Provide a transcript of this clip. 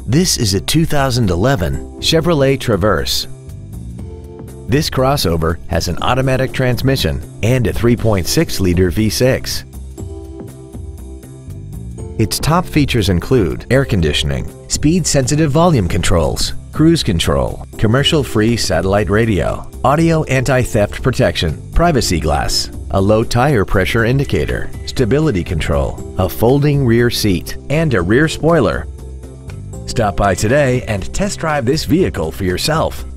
This is a 2011 Chevrolet Traverse. This crossover has an automatic transmission and a 3.6-liter V6. Its top features include air conditioning, speed-sensitive volume controls, cruise control, commercial-free satellite radio, audio anti-theft protection, privacy glass, a low tire pressure indicator, stability control, a folding rear seat, and a rear spoiler. Stop by today and test drive this vehicle for yourself.